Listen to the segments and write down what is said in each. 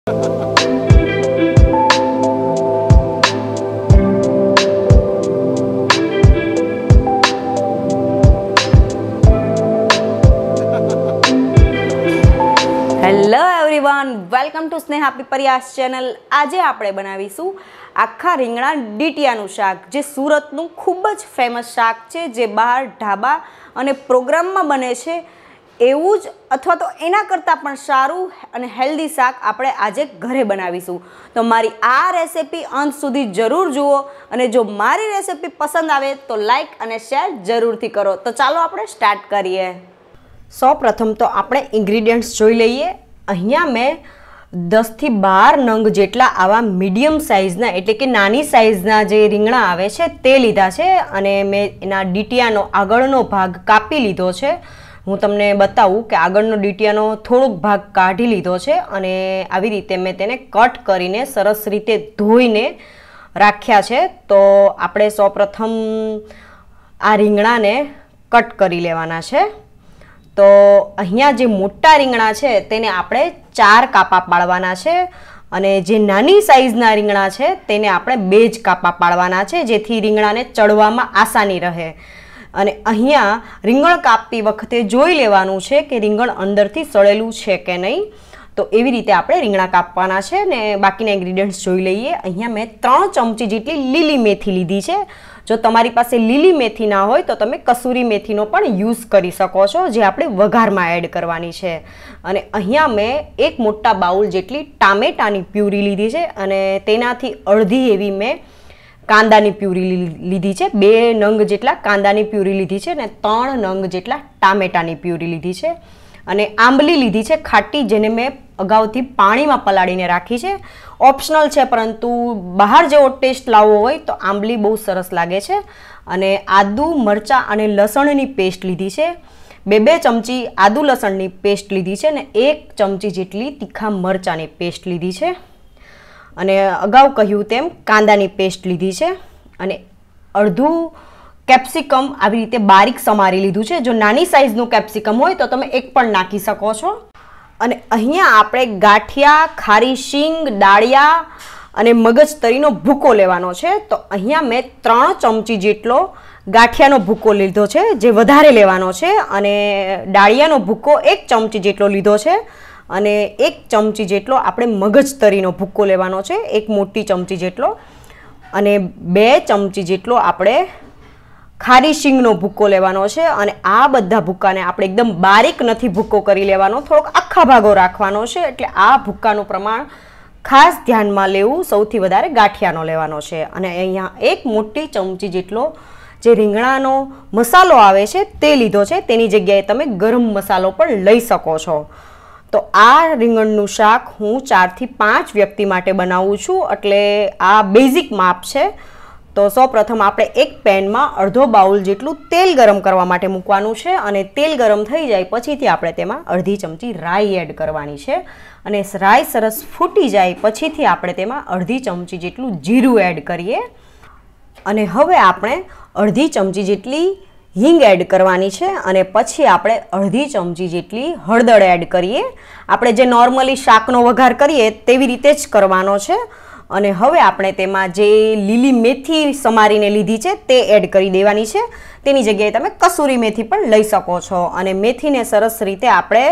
Hello everyone, welcome to Sneha Pipariya's channel. આજે આપણે બનાવીશું આખા રીંગણા ડીટીયાનું શાક, જે સુરતનું ખૂબ જ ફેમસ શાક છે, જે બહાર ઢાબા અને પ્રોગ્રામમાં બને છે એવું જ અથવા તો એના કરતાં પણ સારું અને હેલ્ધી શાક આપણે આજે ઘરે બનાવીશું। તો મારી આ રેસિપી અંત સુધી જરૂર જુઓ, અને જો મારી રેસિપી પસંદ આવે તો લાઈક અને શેર જરૂરથી કરો। તો ચાલો આપણે સ્ટાર્ટ કરીએ। સૌપ્રથમ તો આપણે ઇન્ગ્રીડિયન્ટ્સ જોઈ લઈએ। અહીંયા મેં 10 થી 12 નંગ જેટલા આવા મીડિયમ સાઇઝના એટલે કે નાની સાઇઝના જે રીંગણા આવે છે તે લીધા છે, અને મેં એના ડીટીયાનો આગળનો ભાગ કાપી લીધો છે। હું તમને બતાવું કે આગળનો ડીટીયાનો થોડોક ભાગ કાઢી લીધો છે, અને આવી રીતે મેં તેને કટ કરીને સરસ રીતે ધોઈને રાખ્યા છે। તો આપણે સૌપ્રથમ આ રીંગણાને કટ કરી લેવાના છે। તો અહીંયા જે મોટા રીંગણા છે તેને આપણે 4 કાપા પાડવાના છે, અને જે નાની સાઈઝના રીંગણા છે તેને આપણે 2 જ કાપા પાડવાના છે, જેથી રીંગણાને ચડવામાં આસાની રહે। અને અહીંયા રીંગણ કાપતી વખતે જોઈ લેવાનું છે કે રીંગણ અંદરથી સળેલું છે કે નહીં। તો એવી રીતે આપણે રીંગણા કાપવાના છે, ને બાકીના ઇન્ગ્રીડિયન્ટ્સ જોઈ લઈએ। અહીંયા મેં 3 ચમચી જેટલી લીલી મેથી લીધી છે। જો તમારી પાસે લીલી મેથી ના હોય તો તમે કસૂરી મેથીનો પણ યુઝ કરી શકો છો, જે આપણે વઘારમાં એડ કરવાની છે। અને અહીંયા મેં 1 મોટા બાઉલ જેટલી ટામેટાની પ્યુરી લીધી છે, અને તેનાથી અડધી એવી મેં કાંદાની પ્યુરી લીધી છે। 2 નંગ જેટલા કાંદાની પ્યુરી લીધી છે, અને 3 નંગ જેટલા ટામેટાની પ્યુરી લીધી છે। અને આંબલી લીધી છે ખાટી, જેને મેં અગાઉથી પાણીમાં પલાળીને રાખી છે। ઓપ્શનલ છે, પરંતુ બહાર જેવો ટેસ્ટ લાવવો હોય તો આંબલી બહુ સરસ લાગે છે। અને આદુ, મરચાં અને લસણની પેસ્ટ લીધી છે। 2 ચમચી આદુ લસણની પેસ્ટ લીધી છે, અને 1 ચમચી જેટલી તીખા મરચાંની પેસ્ટ લીધી છે। અને અગાઉ કહ્યું તેમ કાંદાની પેસ્ટ લીધી છે, અને અડધું કેપ્સિકમ આવી રીતે બારીક સમારી લીધું છે। જો નાની સાઈઝનું કેપ્સિકમ હોય તો તમે 1 પણ નાખી શકો છો। અને અહીંયા આપણે ગાંઠિયા, ખારી શીંગ, ડાળિયા અને મગજતરીનો ભૂકો લેવાનો છે। તો અહીંયા મેં 3 ચમચી જેટલો ગાંઠિયાનો ભૂકો લીધો છે, જે વધારે લેવાનો છે। અને ડાળિયાનો ભૂકો 1 ચમચી જેટલો લીધો છે, અને 1 ચમચી જેટલો આપણે મગજતરીનો ભૂકો લેવાનો છે, 1 મોટી ચમચી જેટલો। અને 2 ચમચી જેટલો આપણે ખારી શીંગનો ભૂકો લેવાનો છે। અને આ બધા ભૂકાને આપણે એકદમ બારીક નથી ભૂકો કરી લેવાનો, થોડોક આખા ભાગો રાખવાનો છે, એટલે આ ભૂકાનું પ્રમાણ ખાસ ધ્યાનમાં લેવું। સૌથી વધારે ગાંઠિયાનો લેવાનો છે। અને અહીંયા 1 મોટી ચમચી જેટલો જે રીંગણાનો મસાલો આવે છે તે લીધો છે, તેની જગ્યાએ તમે ગરમ મસાલો પણ લઈ શકો છો। તો આ રીંગણનું શાક હું 4 થી 5 વ્યક્તિ માટે બનાવું છું, એટલે આ બેઝિક માપ છે। તો સૌપ્રથમ આપણે એક પેનમાં અડધો બાઉલ જેટલું તેલ ગરમ કરવા માટે મૂકવાનું છે, અને તેલ ગરમ થઈ જાય પછીથી આપણે તેમાં અડધી ચમચી રાઈ એડ કરવાની છે, અને રાઈ સરસ ફૂટી જાય પછીથી આપણે તેમાં અડધી ચમચી જેટલું જીરું એડ કરીએ। અને હવે આપણે અડધી ચમચી જેટલી હિંગ એડ કરવાની છે, અને પછી આપણે અડધી ચમચી જેટલી હળદર એડ કરીએ। આપણે જે નોર્મલી શાકનો વઘાર કરીએ તેવી રીતે જ કરવાનો છે। અને હવે આપણે તેમાં જે લીલી મેથી સમારીને લીધી છે તે એડ કરી દેવાની છે, તેની જગ્યાએ તમે કસૂરી મેથી પણ લઈ શકો છો। અને મેથીને સરસ રીતે આપણે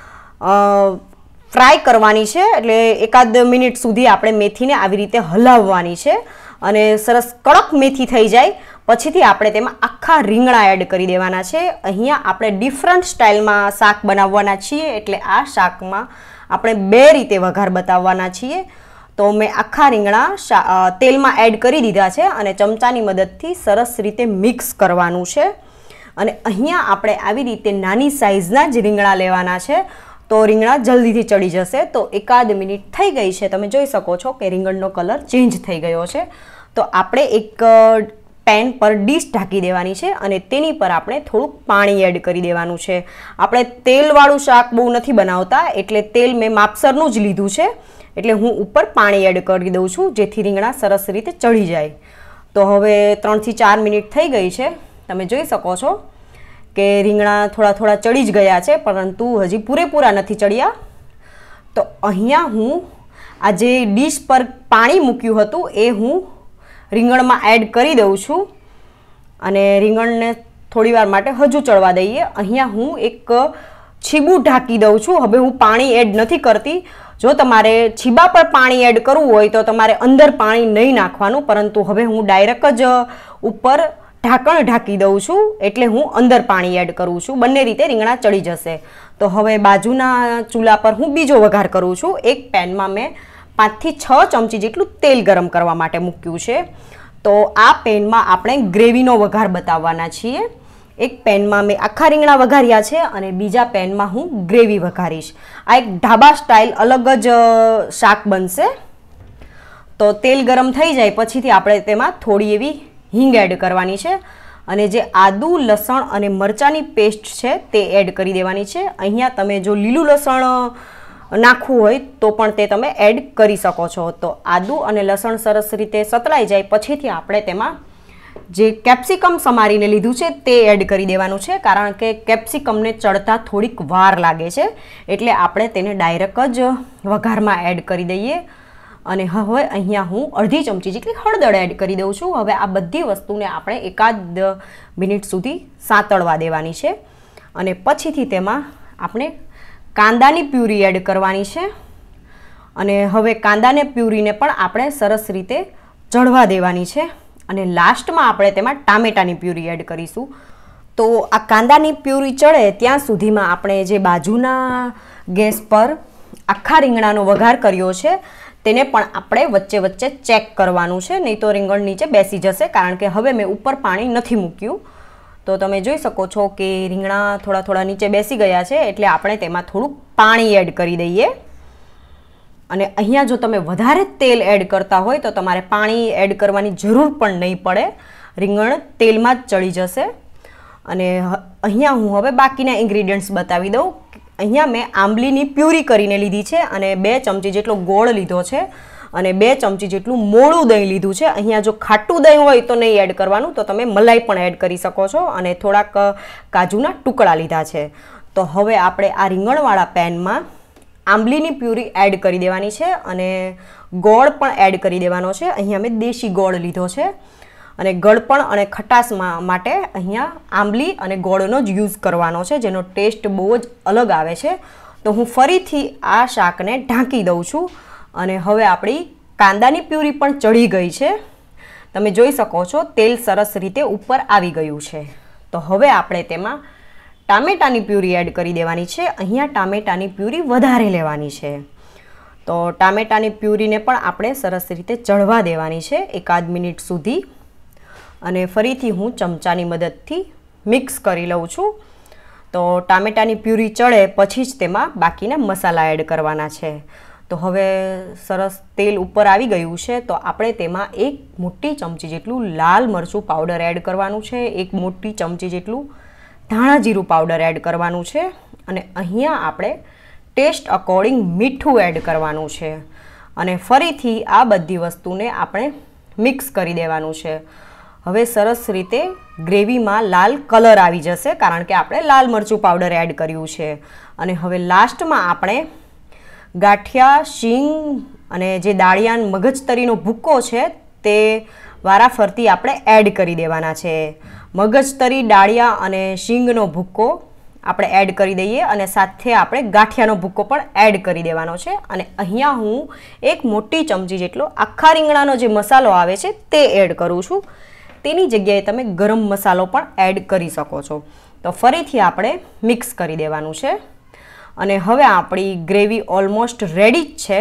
ફ્રાય કરવાની છે, એટલે 1-2 મિનિટ સુધી આપણે મેથીને આવી રીતે હલાવવાની છે, અને સરસ કડક મેથી થઈ જાય પછીથી આપણે તેમાં આખા રીંગણા એડ કરી દેવાના છે। અહીંયા આપણે ડિફરન્ટ સ્ટાઇલમાં શાક બનાવવાના છીએ, એટલે આ શાકમાં આપણે 2 રીતે વઘાર બતાવવાના છીએ। તો મેં આખા રીંગણા તેલમાં એડ કરી દીધા છે, અને ચમચાની મદદથી સરસ રીતે મિક્સ કરવાનું છે। અને અહીંયા આપણે આવી રીતે નાની સાઈઝના જ રીંગણા લેવાના છે, તો રીંગણા જલ્દીથી ચડી જશે। તો 1-2 મિનિટ થઈ ગઈ છે, તમે જોઈ શકો છો કે રીંગણનો કલર ચેન્જ થઈ ગયો છે। તો આપણે એક પેન પર ડીશ ઢાંકી દેવાની છે, અને તેની પર આપણે થોડુંક પાણી એડ કરી દેવાનું છે। આપણે તેલવાળું શાક બહુ નથી બનાવતા, એટલે તેલ મેં માપસરનું જ લીધું છે, એટલે હું ઉપર પાણી એડ કરી દઉં છું, જેથી રીંગણા સરસ રીતે ચડી જાય। તો હવે 3 થી 4 મિનિટ થઈ ગઈ છે, તમે જોઈ શકો છો કે રીંગણા થોડા થોડા ચડી જ ગયા છે, પરંતુ હજી પૂરેપૂરા નથી ચડ્યા। તો અહીંયા હું આ જે ડીશ પર પાણી મૂક્યું હતું એ હું રીંગણમાં એડ કરી દઉં છું અને રીંગણને થોડીવાર માટે હજુ ચડવા દઈએ. અહીંયા હું એક છીબું ઢાંકી દઉં છું. હવે હું પાણી એડ નથી કરતી. જો તમારે છીબા પર પાણી એડ કરવું હોય તો તમારે અંદર પાણી નહીં નાખવાનું, પરંતુ હવે હું ડાયરેક્ટ જ ઉપર ઢાંકણ ઢાંકી દઉં છું, એટલે હું અંદર પાણી એડ કરું છું. બંને રીતે રીંગણા ચડી જશે. તો હવે બાજુના ચૂલા પર હું બીજો વઘાર કરું છું. એક પેનમાં મેં 5 થી 6 ચમચી જેટલું તેલ ગરમ કરવા માટે મૂક્યું છે. તો આ પેનમાં આપણે ગ્રેવીનો વઘાર બતાવવાના છીએ. એક પેનમાં મેં આખા રીંગણા વઘાર્યા છે અને બીજા પેનમાં હું ગ્રેવી વઘારીશ. આ એક ઢાબા સ્ટાઇલ અલગ જ શાક બનશે. તો તેલ ગરમ થઈ જાય પછીથી આપણે તેમાં થોડી એવી હિંગ એડ કરવાની છે અને જે આદુ લસણ અને મરચાંની પેસ્ટ છે તે એડ કરી દેવાની છે. અહીંયા તમે જો લીલું લસણ નાખવું હોય તો પણ તે તમે એડ કરી શકો છો. તો આદુ અને લસણ સરસ રીતે સતળાઈ જાય પછીથી આપણે તેમાં જે કેપ્સિકમ સમારીને લીધું છે તે એડ કરી દેવાનું છે, કારણ કે કેપ્સિકમને ચડતા થોડીક વાર લાગે છે, એટલે આપણે તેને ડાયરેક્ટ જ વઘારમાં એડ કરી દઈએ. અને હવે અહીંયા હું અડધી ચમચી જેટલી હળદર એડ કરી દઉં છું. હવે આ બધી વસ્તુને આપણે એકાદ મિનિટ સુધી સાંતળવા દેવાની છે અને પછીથી તેમાં આપણે કાંદાની પ્યુરી એડ કરવાની છે અને હવે કાંદાને પ્યુરીને પણ આપણે સરસ રીતે ચડવા દેવાની છે અને લાસ્ટમાં આપણે તેમાં ટામેટાની પ્યુરી એડ કરીશું. તો આ કાંદાની પ્યુરી ચડે ત્યાં સુધીમાં આપણે જે બાજુના ગેસ પર આખા રીંગણાનો વઘાર કર્યો છે તેને પણ આપણે વચ્ચે વચ્ચે ચેક કરવાનું છે, નહીં તો રીંગણ નીચે બેસી જશે, કારણ કે હવે મેં ઉપર પાણી નથી મૂક્યું. તો તમે જોઈ શકો છો કે રીંગણા થોડા થોડા નીચે બેસી ગયા છે, એટલે આપણે તેમાં થોડુંક પાણી એડ કરી દઈએ. અને અહીંયા જો તમે વધારે તેલ એડ કરતા હોય તો તમારે પાણી એડ કરવાની જરૂર પણ નહીં પડે, રીંગણ તેલમાં જ ચડી જશે. અને અહીંયા હું હવે બાકીના ઇન્ગ્રીડિયન્ટ્સ બતાવી દઉં. અહીંયા મેં આંબલીની પ્યુરી કરીને લીધી છે અને 2 ચમચી જેટલો ગોળ લીધો છે અને 2 ચમચી જેટલું મોળું દહીં લીધું છે. અહીંયા જો ખાટું દહીં હોય તો નહીં એડ કરવાનું, તો તમે મલાઈ પણ એડ કરી શકો છો. અને થોડાક કાજુના ટુકડા લીધા છે. તો હવે આપણે આ રીંગણવાળા પેનમાં આંબલીની પ્યુરી એડ કરી દેવાની છે અને ગોળ પણ એડ કરી દેવાનો છે. અહીંયા મેં દેશી ગોળ લીધો છે અને ગળપણ અને ખટાશ માટે અહીંયા આંબલી અને ગોળનો જ યુઝ કરવાનો છે, જેનો ટેસ્ટ બહુ જ અલગ આવે છે. તો હું ફરીથી આ શાકને ઢાંકી દઉં છું અને હવે આપણી કાંદાની પ્યુરી પણ ચડી ગઈ છે. તમે જોઈ શકો છો તેલ સરસ રીતે ઉપર આવી ગયું છે. તો હવે આપણે તેમાં ટામેટાની પ્યુરી એડ કરી દેવાની છે. અહીંયા ટામેટાની પ્યુરી વધારે લેવાની છે. તો ટામેટાની પ્યુરીને પણ આપણે સરસ રીતે ચડવા દેવાની છે એકાદ મિનિટ સુધી અને ફરીથી હું ચમચાની મદદથી મિક્સ કરી લઉં છું. તો ટામેટાની પ્યુરી ચડે પછી જ તેમાં બાકીના મસાલા એડ કરવાના છે. તો હવે સરસ તેલ ઉપર આવી ગયું છે, તો આપણે તેમાં 1 મોટી ચમચી જેટલું લાલ મરચું પાવડર એડ કરવાનું છે, 1 મોટી ચમચી જેટલું ધાણા જીરું પાવડર એડ કરવાનું છે અને અહીંયા આપણે ટેસ્ટ અકોર્ડિંગ મીઠું એડ કરવાનું છે અને ફરીથી આ બધી વસ્તુને આપણે મિક્સ કરી દેવાનું છે. હવે સરસ રીતે ગ્રેવીમાં લાલ કલર આવી જશે, કારણ કે આપણે લાલ મરચું પાવડર એડ કર્યું છે. અને હવે લાસ્ટમાં આપણે ગાંઠિયા, શીંગ અને જે દાળિયાન મગજતરીનો ભૂક્કો છે તે વારાફરતી આપણે એડ કરી દેવાના છે. મગજતરી, દાળિયા અને શીંગનો ભૂક્કો આપણે એડ કરી દઈએ અને સાથે આપણે ગાંઠિયાનો ભૂક્કો પણ એડ કરી દેવાનો છે. અને અહીંયા હું 1 મોટી ચમચી જેટલો આખા રીંગણાનો જે મસાલો આવે છે તે એડ કરું છું. તેની જગ્યાએ તમે ગરમ મસાલો પણ એડ કરી શકો છો. તો ફરીથી આપણે મિક્સ કરી દેવાનું છે અને હવે આપણી ગ્રેવી ઓલમોસ્ટ રેડી જ છે.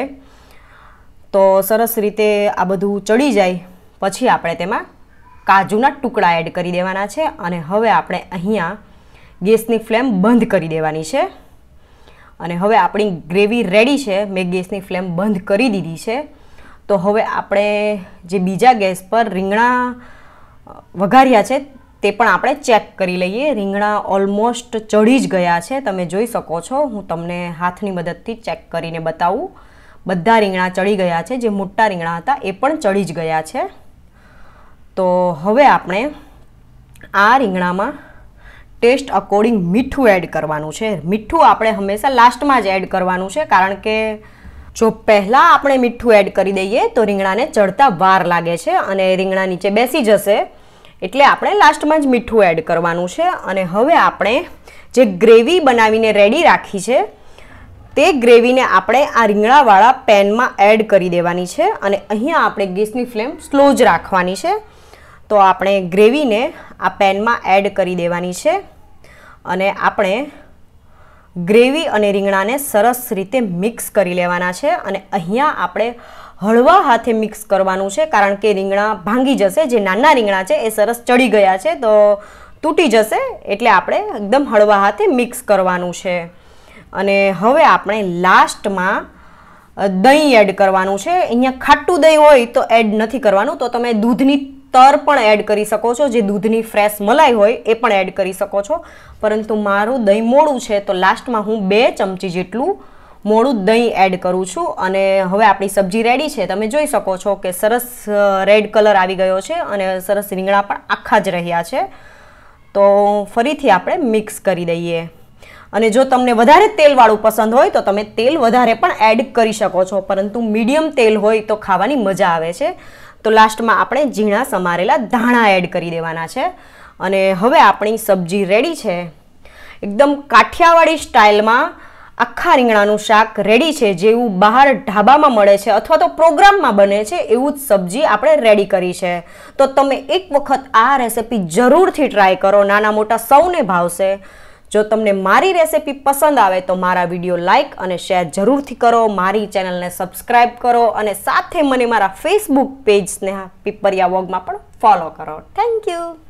તો સરસ રીતે આ બધું ચડી જાય પછી આપણે તેમાં કાજુના ટુકડા એડ કરી દેવાના છે અને હવે આપણે અહીંયા ગેસની ફ્લેમ બંધ કરી દેવાની છે. અને હવે આપણી ગ્રેવી રેડી છે. મેં ગેસની ફ્લેમ બંધ કરી દીધી છે. તો હવે આપણે જે બીજા ગેસ પર રીંગણા વઘાર્યા છે તે પણ આપણે ચેક કરી લઈએ. રીંગણા ઓલમોસ્ટ ચડી જ ગયા છે, તમે જોઈ શકો છો. હું તમને હાથની મદદથી ચેક કરીને બતાવું. બધા રીંગણા ચડી ગયા છે. જે મોટા રીંગણા હતા એ પણ ચડી જ ગયા છે. તો હવે આપણે આ રીંગણામાં ટેસ્ટ અકોર્ડિંગ મીઠું એડ કરવાનું છે. મીઠું આપણે હંમેશા લાસ્ટમાં જ એડ કરવાનું છે, કારણ કે જો પહેલાં આપણે મીઠું એડ કરી દઈએ તો રીંગણાને ચડતા વાર લાગે છે અને રીંગણા નીચે બેસી જશે, એટલે આપણે લાસ્ટમાં જ મીઠું એડ કરવાનું છે. અને હવે આપણે જે ગ્રેવી બનાવીને રેડી રાખી છે તે ગ્રેવીને આપણે આ રીંગણાવાળા પેનમાં એડ કરી દેવાની છે. અને અહીંયા આપણે ગેસની ફ્લેમ સ્લો જ રાખવાની છે. તો આપણે ગ્રેવીને આ પેનમાં એડ કરી દેવાની છે અને આપણે ગ્રેવી અને રીંગણાને સરસ રીતે મિક્સ કરી લેવાના છે. અને અહીંયા આપણે હળવા હાથે મિક્સ કરવાનું છે, કારણ કે રીંગણા ભાંગી જશે. જે નાના રીંગણા છે એ સરસ ચડી ગયા છે તો તૂટી જશે, એટલે આપણે એકદમ હળવા હાથે મિક્સ કરવાનું છે. અને હવે આપણે લાસ્ટમાં દહીં એડ કરવાનું છે. અહીંયા ખાટું દહીં હોય તો એડ નથી કરવાનું, તો તમે દૂધની તર પણ એડ કરી શકો છો, જે દૂધની ફ્રેશ મલાઈ હોય એ પણ એડ કરી શકો છો. પરંતુ મારું દહીં મોળું છે તો લાસ્ટમાં હું 2 ચમચી જેટલું મોળું દહીં એડ કરું છું. અને હવે આપણી સબ્જી રેડી છે. તમે જોઈ શકો છો કે સરસ રેડ કલર આવી ગયો છે અને સરસ રીંગણા પણ આખા જ રહ્યા છે. તો ફરીથી આપણે મિક્સ કરી દઈએ. અને જો તમને વધારે તેલવાળું પસંદ હોય તો તમે તેલ વધારે પણ એડ કરી શકો છો, પરંતુ મીડિયમ તેલ હોય તો ખાવાની મજા આવે છે. તો લાસ્ટમાં આપણે ઝીણા સમારેલા ધાણા એડ કરી દેવાના છે. અને હવે આપણી સબ્જી રેડી છે. એકદમ કાઠિયાવાડી સ્ટાઇલમાં આખા રીંગણાનું શાક રેડી છે. જેવું બહાર ઢાબામાં મળે છે અથવા તો પ્રોગ્રામમાં બને છે એવું જ સબ્જી આપણે રેડી કરી છે. તો તમે એક વખત આ રેસિપી જરૂરથી ટ્રાય કરો, નાના મોટા સૌને ભાવશે. જો તમને મારી રેસિપી પસંદ આવે તો મારા વિડીયો લાઇક અને શેર જરૂરથી કરો, મારી ચેનલને સબસ્ક્રાઈબ કરો અને સાથે મને મારા ફેસબુક પેજ સ્નેહા પીપરિયા વ્લોગમાં પણ ફોલો કરો. Thank you.